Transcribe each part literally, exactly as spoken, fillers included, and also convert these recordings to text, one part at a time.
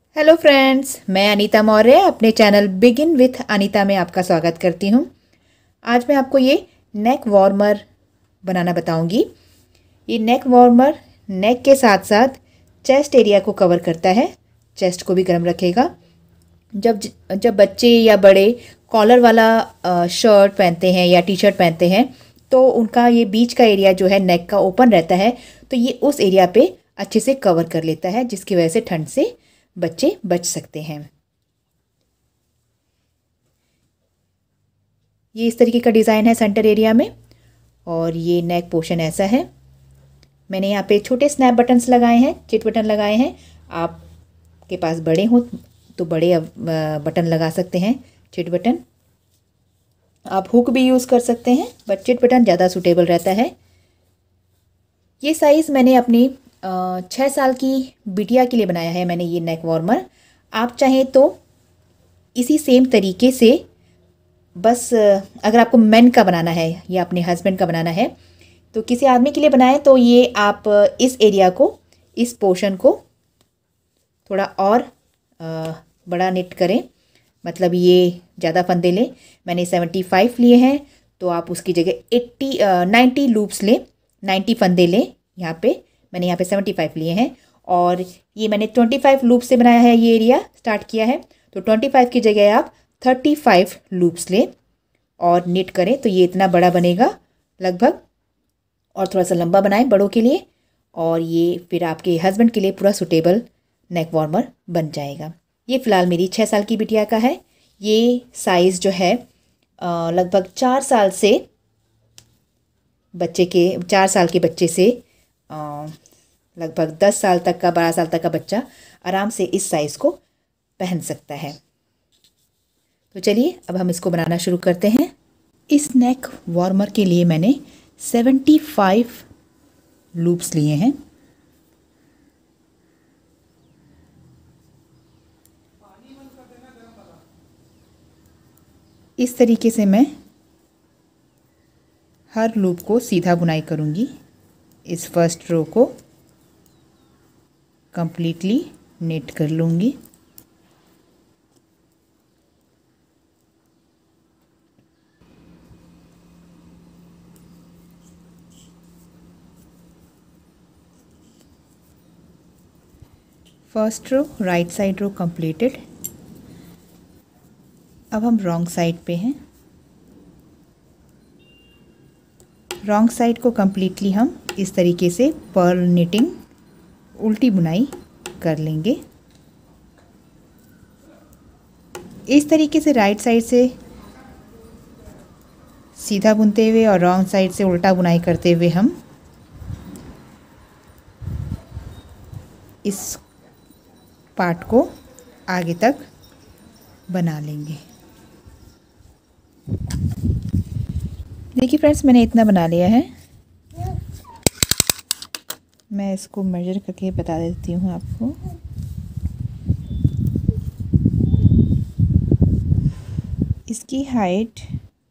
Hello friends, मैं अनीता मौर्य अपने channel begin with Anita में आपका स्वागत करती हूँ। आज मैं आपको ये नेक वार्मर बनाना बताऊँगी। ये नेक वार्मर नेक के साथ साथ चेस्ट एरिया को कवर करता है, चेस्ट को भी गर्म रखेगा। जब जब बच्चे या बड़े कॉलर वाला शर्ट पहनते हैं या टी शर्ट पहनते हैं तो उनका ये बीच का एरिया जो है नेक का ओपन रहता है, तो ये उस एरिया पे अच्छे से कवर कर लेता है, जिसकी वजह से ठंड से बच्चे बच सकते हैं। ये इस तरीके का डिज़ाइन है सेंटर एरिया में, और ये नेक पोर्शन ऐसा है। मैंने यहाँ पे छोटे स्नैप बटन्स लगाए हैं, चिट बटन लगाए हैं। आपके पास बड़े हो तो बड़े बटन लगा सकते हैं, चिट बटन। आप हुक भी यूज़ कर सकते हैं, बट चिट बटन ज़्यादा सूटेबल रहता है। ये साइज़ मैंने अपनी छः साल की बिटिया के लिए बनाया है मैंने ये नेक वार्मर। आप चाहें तो इसी सेम तरीके से, बस अगर आपको मेन का बनाना है या अपने हस्बैंड का बनाना है तो किसी आदमी के लिए बनाएं, तो ये आप इस एरिया को, इस पोर्शन को थोड़ा और आ, बड़ा निट करें। मतलब ये ज़्यादा फंदे लें। मैंने सेवेंटी फाइव लिए हैं, तो आप उसकी जगह एट्टी नाइन्टी लूप्स लें, नाइन्टी फंदे लें। यहाँ पे मैंने यहाँ पे सेवेंटी फाइव लिए हैं, और ये मैंने ट्वेंटी फाइव लूप से बनाया है, ये एरिया स्टार्ट किया है। तो ट्वेंटी फाइव की जगह आप थर्टी फाइव लूप्स लें और निट करें, तो ये इतना बड़ा बनेगा लगभग। और थोड़ा सा लंबा बनाएं बड़ों के लिए, और ये फिर आपके हस्बैंड के लिए पूरा सूटेबल नेक वार्मर बन जाएगा। ये फ़िलहाल मेरी छः साल की बिटिया का है। ये साइज़ जो है लगभग चार साल से बच्चे के चार साल के बच्चे से लगभग दस साल तक का, बारह साल तक का बच्चा आराम से इस साइज़ को पहन सकता है। तो चलिए अब हम इसको बनाना शुरू करते हैं। इस नेक वार्मर के लिए मैंने सेवेंटी फाइव लूप्स लिए हैं। इस तरीके से मैं हर लूप को सीधा बुनाई करूंगी। इस फर्स्ट रो को कंप्लीटली नेट कर लूँगी। First row, right side row completed. अब हम रॉन्ग साइड पे हैं। रॉन्ग साइड को कंप्लीटली हम इस तरीके से पर्ल निटिंग, उल्टी बुनाई कर लेंगे। इस तरीके से राइट साइड से सीधा बुनते हुए और रॉन्ग साइड से उल्टा बुनाई करते हुए हम इस पार्ट को आगे तक बना लेंगे। देखिए फ्रेंड्स, मैंने इतना बना लिया है। मैं इसको मेजर करके बता देती हूँ आपको। इसकी height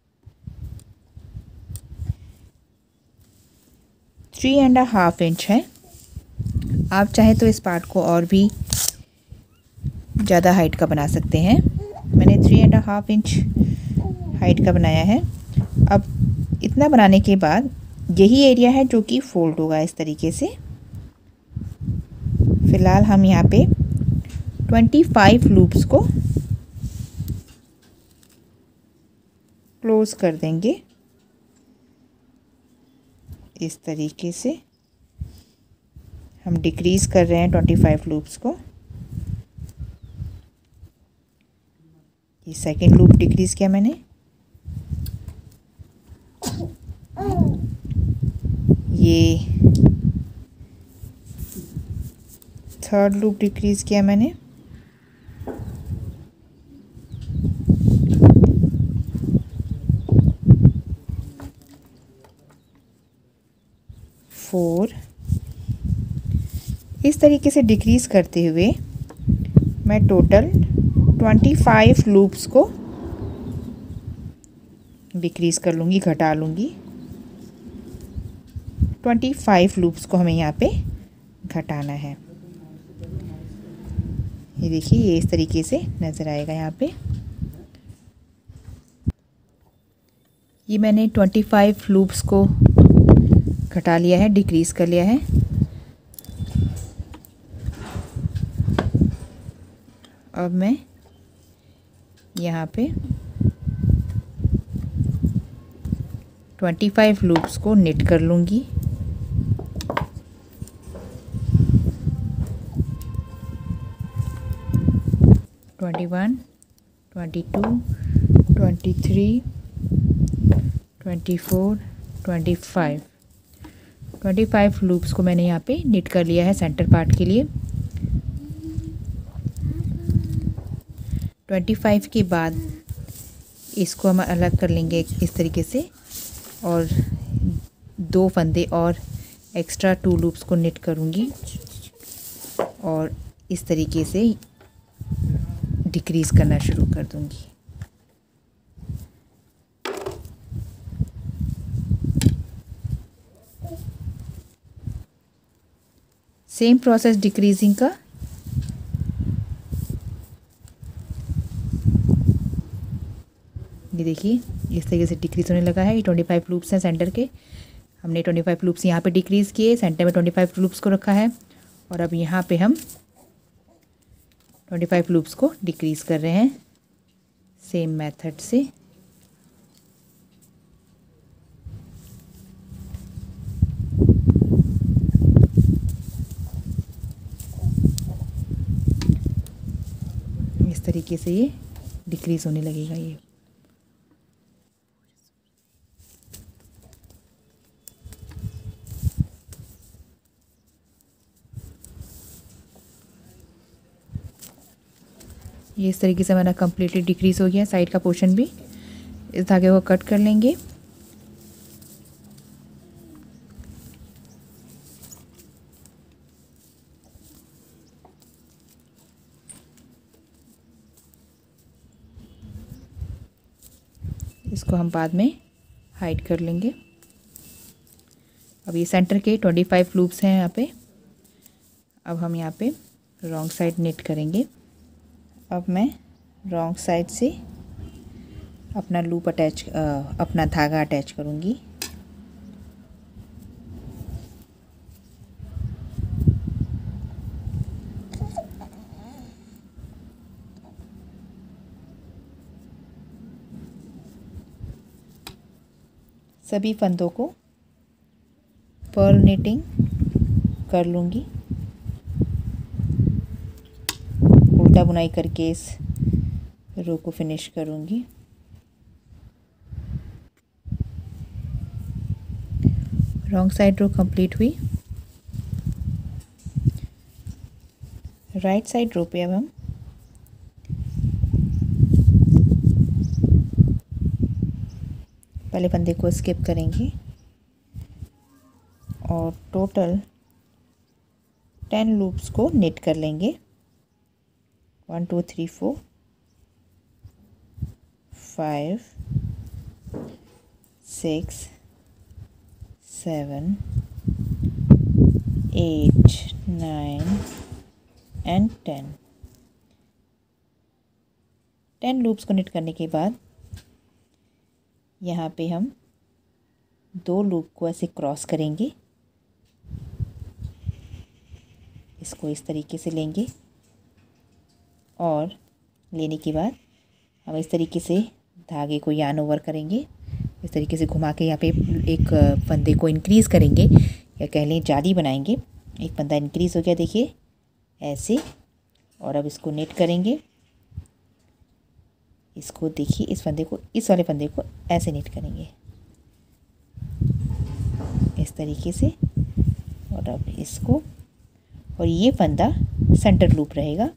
three and half inch है। आप चाहे तो इस पार्ट को और भी ज़्यादा हाइट का बना सकते हैं। मैंने three and half inch height का बनाया है। अब इतना बनाने के बाद यही एरिया है जो कि फोल्ड होगा इस तरीके से। फ़िलहाल हम यहाँ पे ट्वेंटी फाइव लूप्स को क्लोज कर देंगे इस तरीके से। हम डिक्रीज कर रहे हैं ट्वेंटी फाइव लूप्स को। ये सेकंड लूप डिक्रीज किया मैंने। ये थर्ड लूप डिक्रीज किया मैंने। फोर। इस तरीके से डिक्रीज करते हुए मैं टोटल ट्वेंटी फाइव लूप्स को डिक्रीज कर लूँगी, घटा लूँगी। ट्वेंटी फाइव लूप्स को हमें यहाँ पे घटाना है। ये देखिए, ये इस तरीके से नज़र आएगा यहाँ पे। ये मैंने पच्चीस लूप्स को घटा लिया है, डिक्रीज़ कर लिया है। अब मैं यहाँ पे पच्चीस लूप्स को निट कर लूँगी। इक्कीस, बाईस, तेईस, चौबीस, पच्चीस पच्चीस लूप्स को मैंने यहाँ पे निट कर लिया है सेंटर पार्ट के लिए। पच्चीस के बाद इसको हम अलग कर लेंगे इस तरीके से, और दो फंदे और एक्स्ट्रा टू लूप्स को निट करूँगी और इस तरीके से डिक्रीज़ करना शुरू कर दूँगी। सेम प्रोसेस डिक्रीजिंग का। ये देखिए, इस तरीके से डिक्रीज होने लगा है। ये पच्चीस लूप्स हैं सेंटर के। हमने पच्चीस लूप्स यहाँ पे डिक्रीज़ किए, सेंटर में पच्चीस लूप्स को रखा है, और अब यहाँ पे हम पच्चीस लूप्स को डिक्रीज़ कर रहे हैं सेम मेथड से। इस तरीके से ये डिक्रीज़ होने लगेगा। ये ये इस तरीके से हमारा कम्प्लीटली डिक्रीज़ हो गया। साइड का पोर्शन भी इस धागे को कट कर लेंगे। इसको हम बाद में हाइड कर लेंगे। अब ये सेंटर के पच्चीस लूप्स हैं यहाँ पे। अब हम यहाँ पे रॉन्ग साइड निट करेंगे। अब मैं रॉन्ग साइड से अपना लूप अटैच अपना धागा अटैच करूँगी। सभी फंदों को पर्ल निटिंग कर लूँगी। उल्टा बुनाई करके इस रो को फिनिश करूँगी। रॉन्ग साइड रो कंप्लीट हुई। राइट साइड रो पे अब हम पहले फंदे को स्किप करेंगे और टोटल टेन लूप्स को निट कर लेंगे। One two three four five six seven eight nine and ten. Ten loops को निट करने के बाद यहाँ पे हम दो लूप को ऐसे क्रॉस करेंगे। इसको इस तरीके से लेंगे और लेने के बाद हम इस तरीके से धागे को यार्न ओवर करेंगे। इस तरीके से घुमा के यहाँ पे एक फंदे को इंक्रीज़ करेंगे, या कह लें जाली बनाएंगे। एक फंदा इंक्रीज़ हो गया, देखिए ऐसे। और अब इसको नेट करेंगे। इसको देखिए, इस फंदे को, इस वाले फंदे को ऐसे नेट करेंगे इस तरीके से। और अब इसको, और ये फंदा सेंटर लूप रहेगा।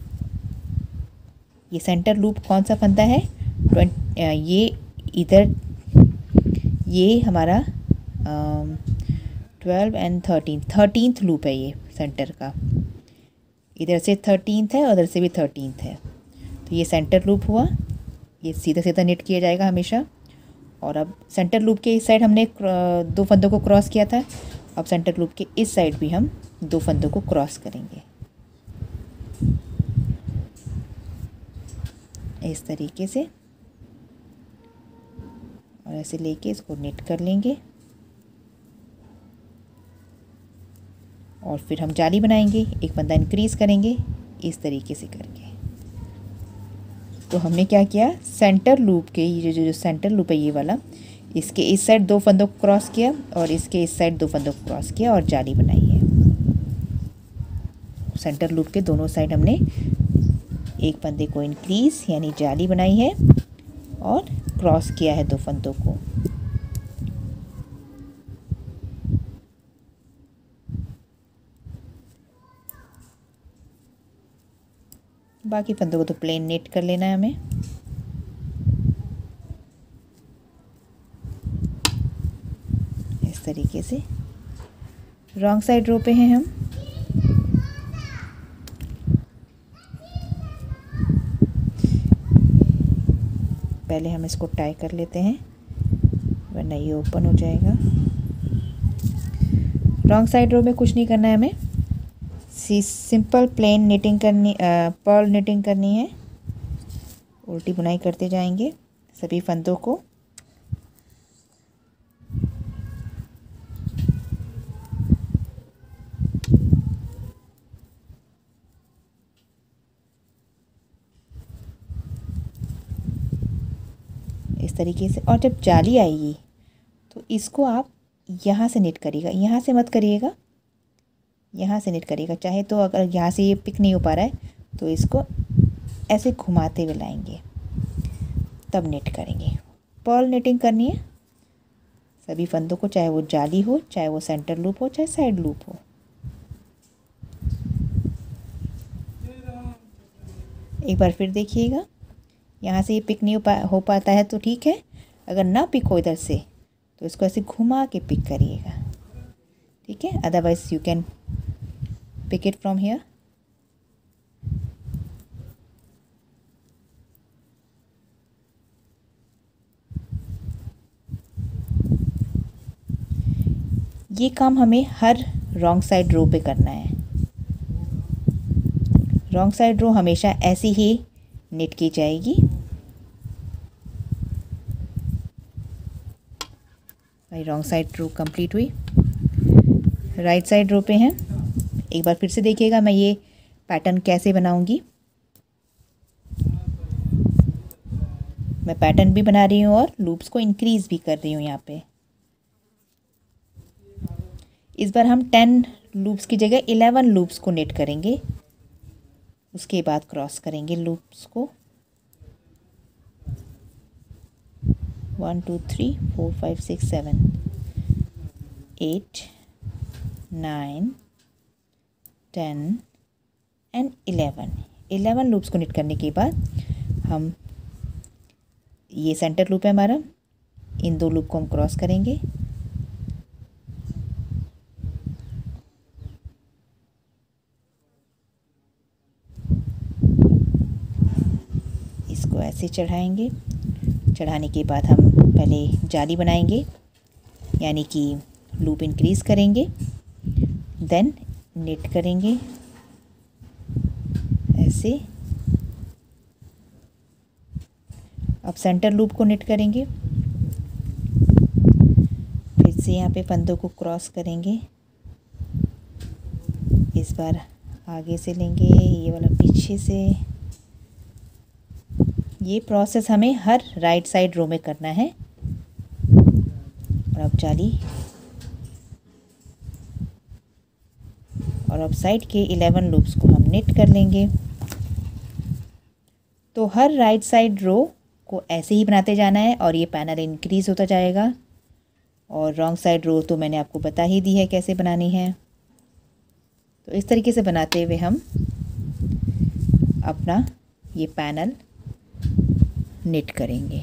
ये सेंटर लूप कौन सा फंदा है? ये इधर, ये हमारा twelve and thirteen thirteenth loop है ये सेंटर का। इधर से थर्टीन्थ है और उधर से भी थर्टीन्थ है, तो ये सेंटर लूप हुआ। ये सीधा सीधा निट किया जाएगा हमेशा। और अब सेंटर लूप के इस साइड हमने दो फंदों को क्रॉस किया था, अब सेंटर लूप के इस साइड भी हम दो फंदों को क्रॉस करेंगे। इस तरीके से, और ऐसे लेके इसको निट कर लेंगे और फिर हम जाली बनाएंगे। एक फंदा इंक्रीज करेंगे इस तरीके से करके। तो हमने क्या किया, सेंटर लूप के ये जो जो सेंटर लूप है ये वाला, इसके इस साइड दो फंदों को क्रॉस किया और इसके इस साइड दो फंदों को क्रॉस किया और जाली बनाई है। सेंटर लूप के दोनों साइड हमने एक फंदे को इंक्रीज यानी जाली बनाई है और क्रॉस किया है दो फंदों को। बाकी फंदों को तो प्लेन नेट कर लेना है हमें। इस तरीके से रॉन्ग साइड रो पे हैं हम। पहले हम इसको टाई कर लेते हैं वरना ये ओपन हो जाएगा। रॉन्ग साइड रो में कुछ नहीं करना है हमें, सी सिंपल प्लेन निटिंग करनी, पर्ल निटिंग करनी है। उल्टी बुनाई करते जाएंगे सभी फंदों को। इस तरीके से, और जब जाली आएगी तो इसको आप यहाँ से निट करिएगा, यहाँ से मत करिएगा, यहाँ से निट करिएगा। चाहे तो अगर यहाँ से ये पिक नहीं हो पा रहा है तो इसको ऐसे घुमाते हुए लाएंगे तब निट करेंगे। पर्ल निटिंग करनी है सभी फंदों को, चाहे वो जाली हो, चाहे वो सेंटर लूप हो, चाहे साइड लूप हो। एक बार फिर देखिएगा, यहाँ से ये पिक नहीं हो पा हो पाता है तो ठीक है, अगर ना पिक हो इधर से तो इसको ऐसे घुमा के पिक करिएगा, ठीक है। Otherwise you can pick it from here. ये काम हमें हर रॉन्ग साइड रो पे करना है। रॉन्ग साइड रो हमेशा ऐसी ही निट की जाएगी। भाई रॉन्ग साइड रो कंप्लीट हुई। राइट साइड रो पे हैं, एक बार फिर से देखिएगा मैं ये पैटर्न कैसे बनाऊंगी। मैं पैटर्न भी बना रही हूँ और लूप्स को इंक्रीज भी कर रही हूँ यहाँ पे। इस बार हम टेन लूप्स की जगह इलेवन लूप्स को निट करेंगे, उसके बाद क्रॉस करेंगे लूप्स को। One two three four five six seven eight nine ten and eleven. Eleven loops को निट करने के बाद हम, ये सेंटर लूप है हमारा, इन दो लूप को हम क्रॉस करेंगे। इसको ऐसे चढ़ाएंगे। चढ़ाने के बाद हम पहले जाली बनाएंगे यानी कि लूप इंक्रीज करेंगे, देन निट करेंगे ऐसे। अब सेंटर लूप को निट करेंगे, फिर से यहाँ पे फंदों को क्रॉस करेंगे। इस बार आगे से लेंगे, ये वाला पीछे से। ये प्रोसेस हमें हर राइट साइड रो में करना है। और अब जाली, और अब साइड के इलेवन लूप्स को हम निट कर लेंगे। तो हर राइट साइड रो को ऐसे ही बनाते जाना है और ये पैनल इंक्रीज होता जाएगा। और रॉन्ग साइड रो तो मैंने आपको बता ही दी है कैसे बनानी है। तो इस तरीके से बनाते हुए हम अपना ये पैनल निट करेंगे।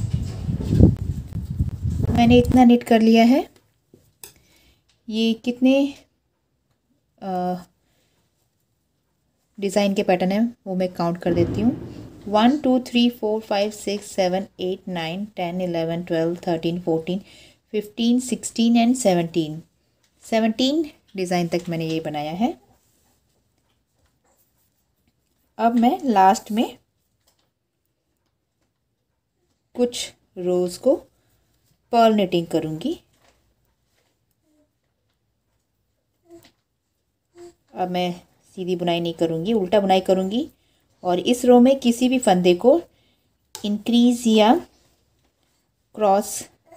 मैंने इतना निट कर लिया है। ये कितने डिज़ाइन के पैटर्न है वो मैं काउंट कर देती हूँ। One two three four five six seven eight nine ten eleven twelve thirteen fourteen fifteen sixteen and seventeen. Seventeen design तक मैंने ये बनाया है। अब मैं लास्ट में कुछ रोज़ को पर्ल निटिंग करूँगी। अब मैं सीधी बुनाई नहीं करूँगी, उल्टा बुनाई करूँगी और इस रो में किसी भी फंदे को इंक्रीज या क्रॉस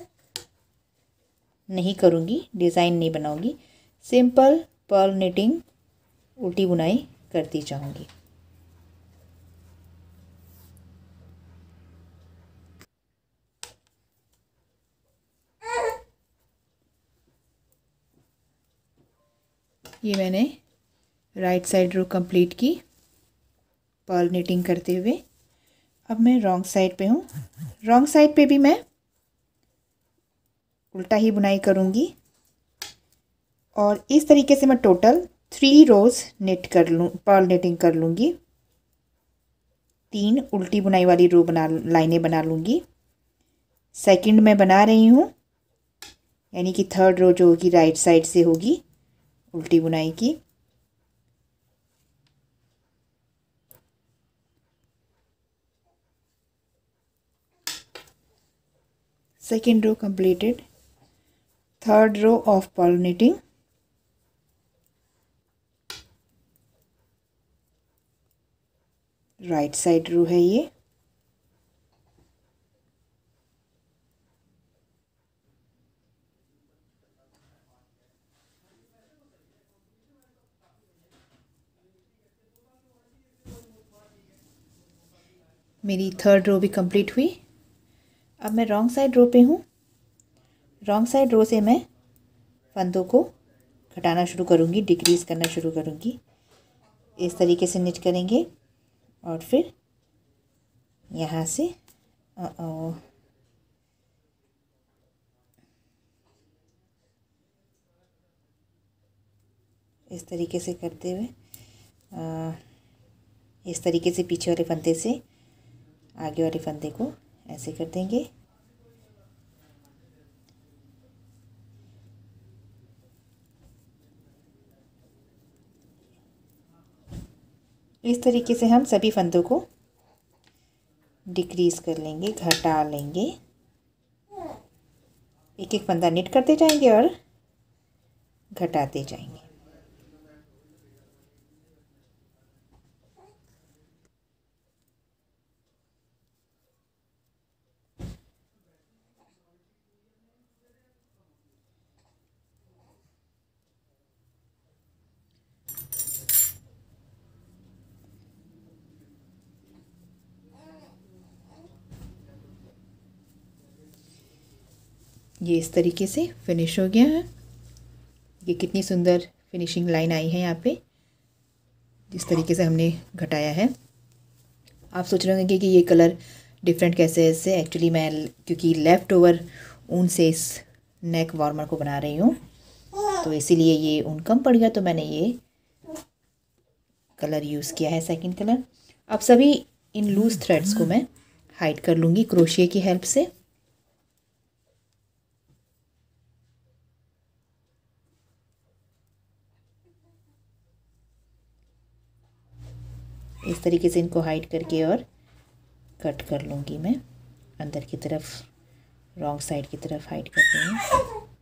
नहीं करूँगी, डिज़ाइन नहीं बनाऊँगी। सिंपल पर्ल निटिंग उल्टी बुनाई करती जाऊँगी। ये मैंने राइट साइड रो कंप्लीट की पर्ल निटिंग करते हुए। अब मैं रॉन्ग साइड पे हूँ। रॉन्ग साइड पे भी मैं उल्टा ही बुनाई करूँगी और इस तरीके से मैं टोटल थ्री रोज़ निट कर लूँ, पर्ल निटिंग कर लूँगी। तीन उल्टी बुनाई वाली रो बना लाइनें बना लूँगी। सेकंड में बना रही हूँ, यानी कि थर्ड रो जो होगी राइट साइड से होगी उल्टी बुनाई की। Second row completed, third row of purl knitting, right side row है ये। मेरी थर्ड रो भी कंप्लीट हुई। अब मैं रॉन्ग साइड रो पे हूँ। रॉन्ग साइड रो से मैं फंदों को घटाना शुरू करूँगी, डिक्रीज़ करना शुरू करूँगी। इस तरीके से निट करेंगे और फिर यहाँ से आ, आ, इस तरीके से करते हुए आ, इस तरीके से पीछे वाले फंदे से आगे वाले फंदे को ऐसे कर देंगे। इस तरीके से हम सभी फंदों को डिक्रीज़ कर लेंगे, घटा लेंगे। एक एक फंदा निट करते जाएंगे और घटाते जाएंगे। ये इस तरीके से फिनिश हो गया है। ये कितनी सुंदर फिनिशिंग लाइन आई है यहाँ पे, जिस तरीके से हमने घटाया है। आप सोच रहे होंगे कि ये कलर डिफरेंट कैसे है इससे। एक्चुअली मैं क्योंकि लेफ़्ट ओवर ऊन से इस नेक वार्मर को बना रही हूँ, तो इसीलिए ये ऊन कम पड़ गया, तो मैंने ये कलर यूज़ किया है, सेकंड कलर। अब सभी इन लूज़ थ्रेड्स को मैं हाइड कर लूँगी क्रोशिया की हेल्प से। इस तरीके से इनको हाइड करके और कट कर लूँगी मैं अंदर की तरफ, रॉन्ग साइड की तरफ हाइड करते हैं।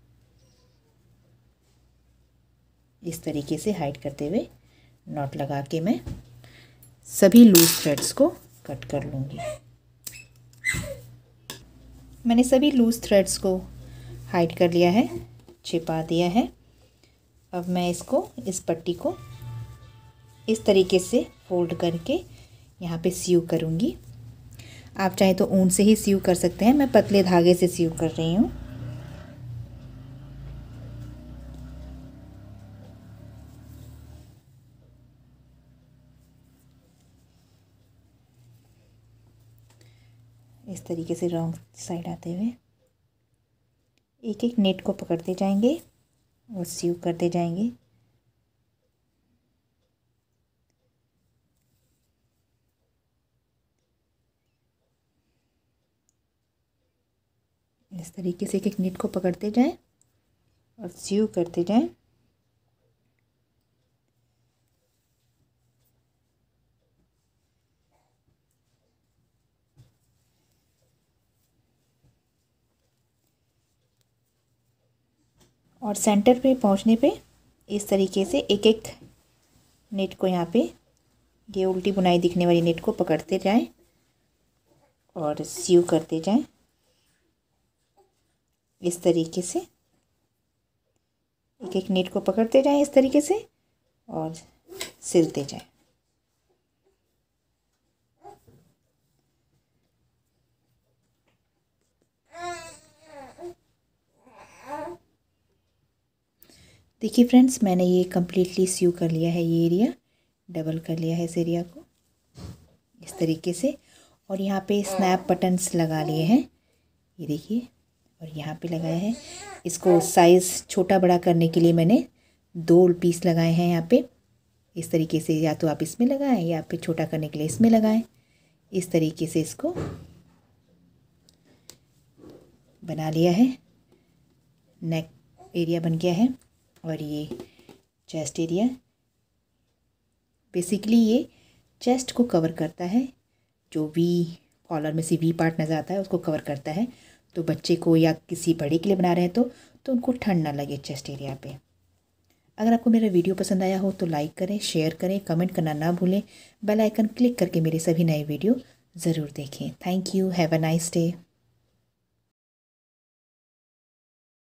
इस तरीके से हाइड करते हुए नॉट लगा के मैं सभी लूज थ्रेड्स को कट कर लूँगी। मैंने सभी लूज थ्रेड्स को हाइड कर लिया है, छिपा दिया है। अब मैं इसको, इस पट्टी को इस तरीके से फोल्ड करके यहाँ पे सीव करूँगी। आप चाहे तो ऊन से ही सीव कर सकते हैं, मैं पतले धागे से सीव कर रही हूँ। इस तरीके से रॉन्ग साइड आते हुए एक एक नेट को पकड़ते जाएंगे और सीव करते जाएंगे। इस तरीके से एक एक नेट को पकड़ते जाएं और सीव करते जाएं। और सेंटर पे पहुंचने पे इस तरीके से एक एक नेट को यहाँ पे ये उल्टी बुनाई दिखने वाली नेट को पकड़ते जाएं और सीव करते जाएं इस तरीके से। एक एक नेट को पकड़ते जाएं इस तरीके से और सिलते जाएं। देखिए फ्रेंड्स, मैंने ये कम्प्लीटली सीव कर लिया है, ये एरिया डबल कर लिया है इस एरिया को इस तरीके से। और यहाँ पे स्नैप बटन्स लगा लिए हैं, ये देखिए, और यहाँ पे लगाए हैं। इसको साइज़ छोटा बड़ा करने के लिए मैंने दो पीस लगाए हैं यहाँ पे इस तरीके से। या तो आप इसमें लगाएं या फिर छोटा करने के लिए इसमें लगाएं। इस तरीके से इसको बना लिया है। नेक एरिया बन गया है और ये चेस्ट एरिया। बेसिकली ये चेस्ट को कवर करता है, जो वी कॉलर में से वी पार्ट नज़र आता है उसको कवर करता है। तो बच्चे को या किसी बड़े के लिए बना रहे हैं तो तो उनको ठंड ना लगे चेस्ट एरिया पे। अगर आपको मेरा वीडियो पसंद आया हो तो लाइक करें, शेयर करें, कमेंट करना ना भूलें। बेल आइकन क्लिक करके मेरे सभी नए वीडियो ज़रूर देखें। Thank you. Have a nice day.